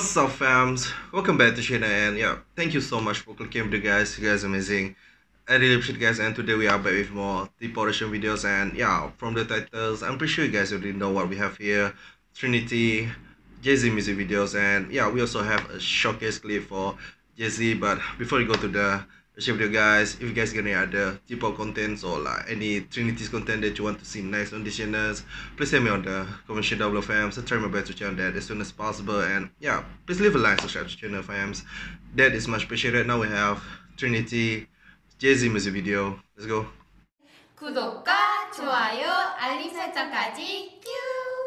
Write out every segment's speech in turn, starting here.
What's up, fams? Welcome back to China, and yeah, thank you so much for clicking the guys. You guys are amazing. I really appreciate guys, and today we are back with more TPOP videos. And yeah, from the titles, I'm pretty sure you guys already know what we have here: Trinity, Jazzy music videos, and yeah, we also have a showcase clip for Jazzy. But before we go to the video, guys, if you guys get any other TPOP contents or like any Trinity's content that you want to see next on this channel, please tell me on the comment section down below, fams. I'll try my best to channel that as soon as possible. And yeah, please leave a like, subscribe to the channel, fams. That is much appreciated. Now we have Trinity, Jazzy music video. Let's go. 구독과 좋아요, 알림 설정까지 큐!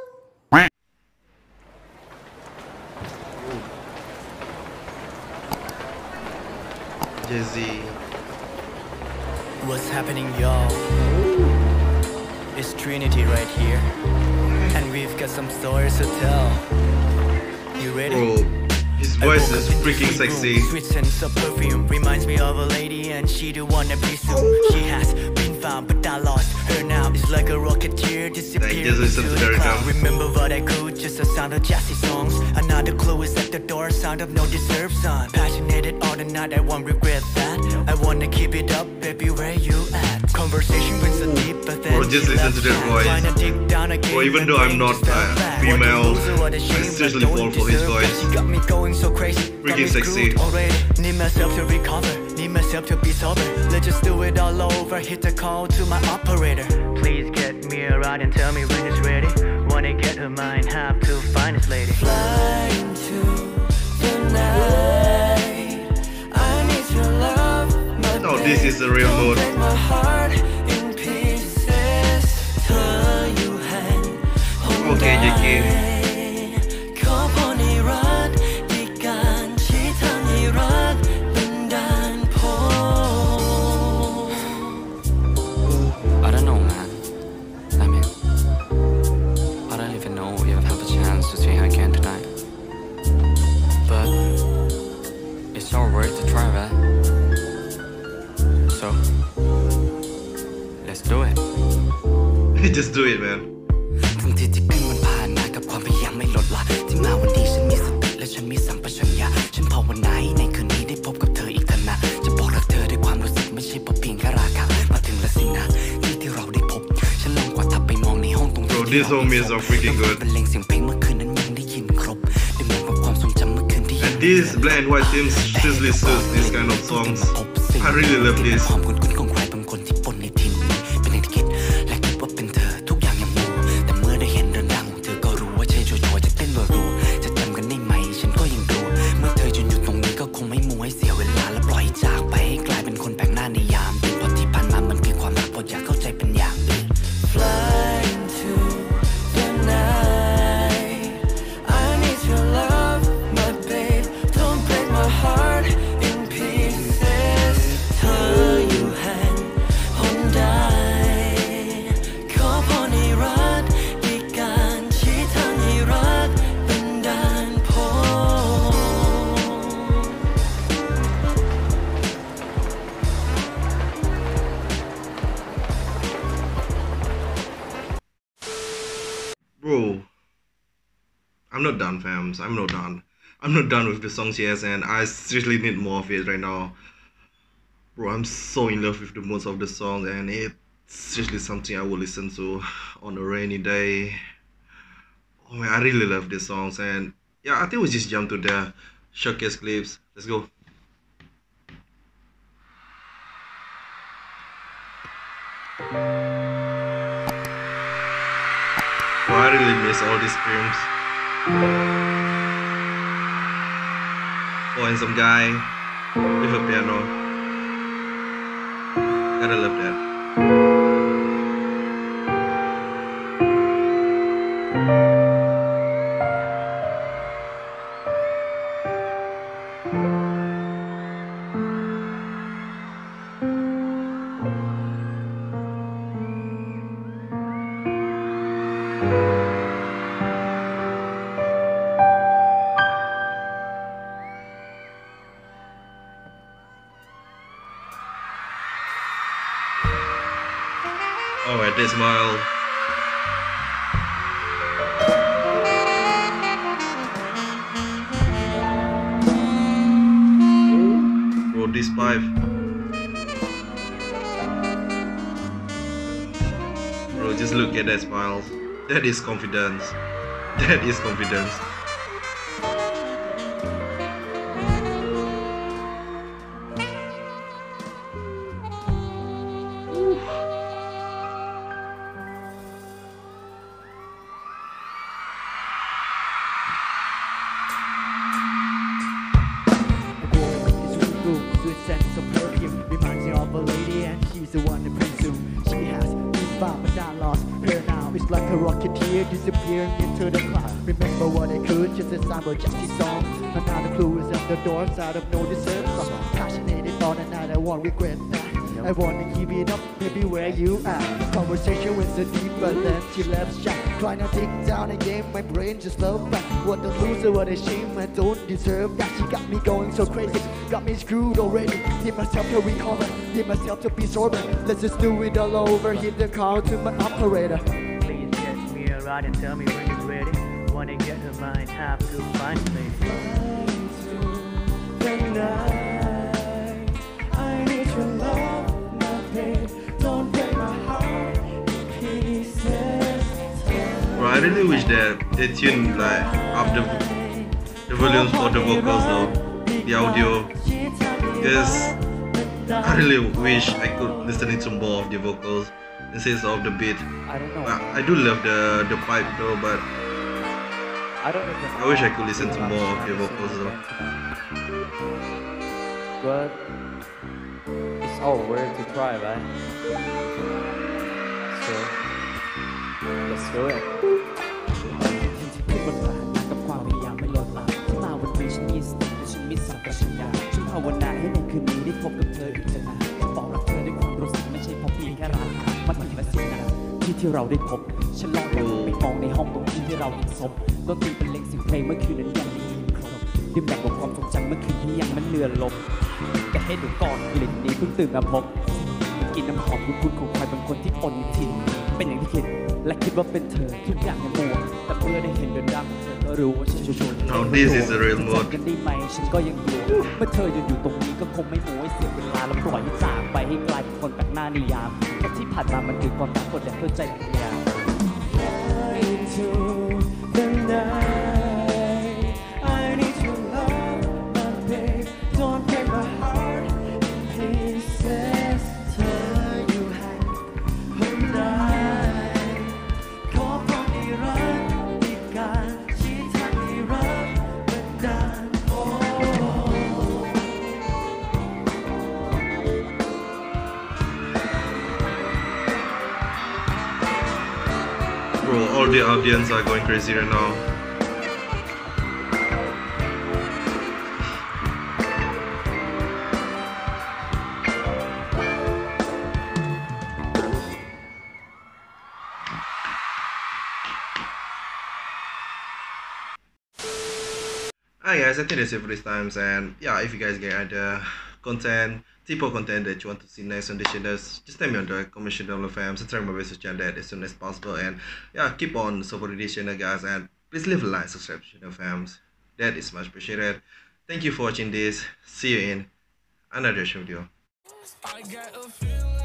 Jazzy. What's happening, y'all? It's Trinity right here, and we've got some stories to tell. You ready? Bro, his voice is freaking sexy. Sweet sense of perfume reminds me of a lady, and she the one I presume. She has been found, but I lost her now. It's like a rocketeer disappearing into the cloud. Remember what I could, just the sound of Jazzy songs. Another clue is at the door, sound of no deserved son. Passionate all the night, I won't regret that. I wanna keep it up, baby, where you at? Conversation went so deep, but then bro, just listen to that voice. Bro, even though I'm not female, I seriously fall for his voice. She got me going so crazy, freaking sexy. Need myself to recover, need myself to be sober. Let's just do it all over, hit the call to my operator. Please get me a ride and tell me when it's ready. Wanna get her mind, have to find this lady. Fly into the night, I need your love. No, this is the real mode. My heart in pieces, till you hang. Okay, JK. I don't know, man. I mean, I don't even know if I've had the chance to see her again tonight. But it's all worth the try, right? So let's do it. Just do it, man. ทั้งที่ที่ขึ้นมันผ่านมากับความพยายามไม่ลดละที่มาวันนี้ฉันมีสติและฉันมีสัมปชัญญะฉันภาวนาให้ในคืนนี้ได้พบกับเธออีกเถอะนะจะบอกรักเธอด้วยความรู้สึกไม่ใช่เพียงแค่ราคามาถึงแล้วสินะที่เราได้พบฉันลองกว่าทับไปมองในห้องตรงที่ Bro, these homies are freaking good. บรรเลงเสียงเพลงเมื่อคืนนั้นยังได้ยินครบได้เหมือนกับความทรงจำเมื่อคืนที่ And these black and white teams seriously suits these kind of songs. I really love this. ความคุ้นๆของใครบางคนที่ปนในทินเป็นอย่างที่คิดและคิดว่าเป็นเธอทุกอย่างยังมูแต่เมื่อได้เห็นเดินดังเธอก็รู้ว่าใช่ชัวร์ๆจะเต้นรัวๆจะจำกันได้ไหมฉันก็ยังดูเมื่อเธอยืนอยู่ตรงนี้ก็คงไม่มัวให้เสียเวลาและปล่อยจากไปให้กลายเป็นคนแปลกหน้าในยามเป็นเพราะที่ผ่านมามันคือความรักพออยากเข้าใจเป็นอย่างดี Fly into the night I need your love my babe don't break my heart in pieces เธออยู่แห่งหนใดขอพรให้รักด้วยการชี้ทางให้รักเป็นด่านพ้น Bro, I'm not done, fams. I'm not done. I'm not done with the songs yet, and I seriously need more of it right now. Bro, I'm so in love with the moods of the song, and it's seriously something I will listen to on a rainy day. Oh man, I really love these songs, and yeah, I think we just jump to the showcase clips. Let's go. Oh, I really miss all these screams. Oh, and some guy with a piano. Gotta love that. Alright, they smile. this pipe. Bro, just look at that smiles. That is confidence. That is confidence. Sweet sense of perfume reminds me of a lady, and she's the one that presume she has been found but not lost. Her now is like a rocketeer disappearing into the cloud. Remember what I could, just a summer Jazzy song. Another clue is at the doors out of no deserve. Passionate on another, I won't regret that. I wanna keep it up, maybe where you at. Conversation was so deep, but then she left shy. Trying to dig down again, my brain just slow back. What a loser, what a shame, I don't deserve that. She got me going so crazy, got me screwed already. Need myself to recover, need myself to be sober. Let's just do it all over, hit the call to my operator. Please get me a ride and tell me when it's ready. Wanna get her mind, have to find a lady. I need your love, my babe. Don't break my heart in pieces. Bro, I really wish that they tuned like up the volumes for the vocals though, the audio, because I really wish I could listen to more of the vocals instead of the beat. I don't know. I do love the pipe though, but I don't know. I wish I could listen to more of the vocals though. But it's all worth to try, right? So let's do it. ขึ้นบนฟ้ากับความพยายามไม่ลดละที่มาวันนี้ฉันมีสติและฉันมีสัมปชัญญะฉันภาวนาให้ในคืนนี้ได้พบกับเธออีกเถอะนะบอกรักเธอด้วยความรู้สึกไม่ใช่เพราะเพียงแค่รักมันถึงและสิ่งนั้นที่เราได้พบฉันลองไปมองในห้องตรงที่เราเห็นศพดนตรีเป็นเล็กเสียงเพลงเมื่อคืนนั้นยังได้ยินครบดื่มด่ำกับความทรงจำเมื่อคืนที่ยังมันเลือนลมแต่ให้ดูก่อนกลิ่นนี้เพิ่งตื่นมาพบกินน้ำหอมคุ้นๆของใครบางคนที่ปนถิ่นเป็นอย่างที่คิดและคิดว่าเป็นเธอทุกอย่างยังมัวแต่เมื่อได้เห็นเดินดังเธอก็รู้ว่าฉันชวน Now this is the real mode. กันได้ไหมฉันก็ยังกลัวเมื่อเธออยู่ตรงนี้ก็คงไม่มัวให้เสียเวลาแล้วปล่อยให้จากไปให้กลายเป็นคนแปลกหน้าในยามแต่ที่ผ่านมามันคือความรักกดดันเพื่อใจเป็นยา Into the night I need your love my babe don't break my heart in pieces เธออยู่ให้ผมได้ขอความได้รักอีกการชี้ทางให้รักบันดาล Bro, all the audience are going crazy right now. Alright guys, I think that's it for this times, and yeah, if you guys get other content, TPOP content that you want to see next on the channels, just tell me on the comment section down below fam. So try my best to channel that as soon as possible, and yeah, keep on supporting this channel guys, and please leave a like, subscribe to the channel fams. That is much appreciated. Thank you for watching this. See you in another video.